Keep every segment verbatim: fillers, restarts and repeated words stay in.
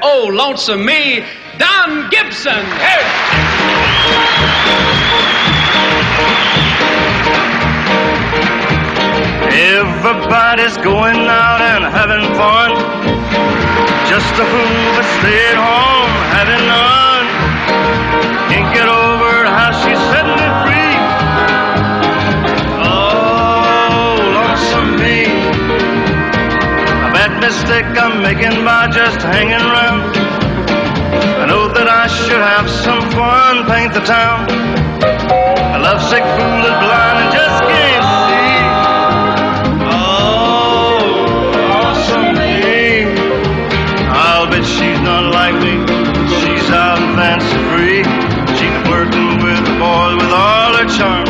Oh, lonesome me, Don Gibson. Hey. Everybody's going out and having fun. Just a fool but stay at home having none. Can't get over how she's setting it free. Oh, lonesome me. A bad mistake I'm making by just hanging around. I know that I should have some fun, paint the town. A lovesick fool is blind and just can't see. She's not like me, she's out and fancy free. She's flirting with the boys with all her charm.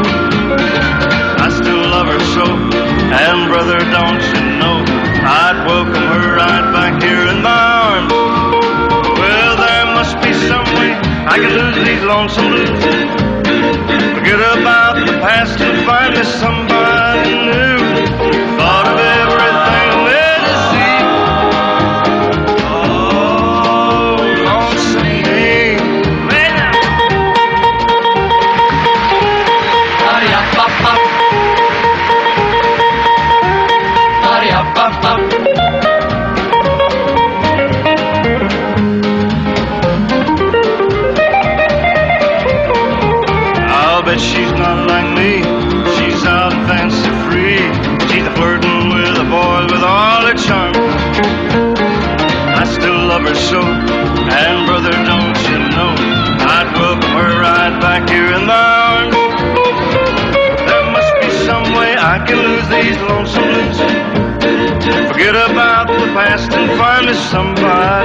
I still love her so, and brother, don't you know, I'd welcome her right back here in my arms. Well, there must be some way I can lose these lonesome blues. Forget about the past and find me somebody new. Thought of everything there to see. I'll bet she's not like me. She's out and fancy free. She's a flirting with a boy with all her charm. I still love her so, and brother, don't you know, I'd welcome her right back here in my arms. There must be some way I can lose these lonesome blues. Forget about the past and find me somebody